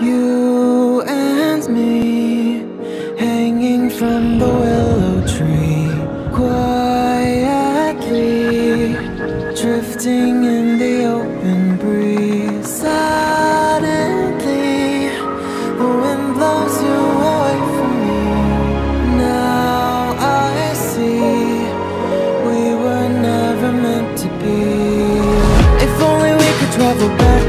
You and me, hanging from the willow tree, quietly drifting in the open breeze. Suddenly, the wind blows you away from me. Now I see we were never meant to be. If only we could travel back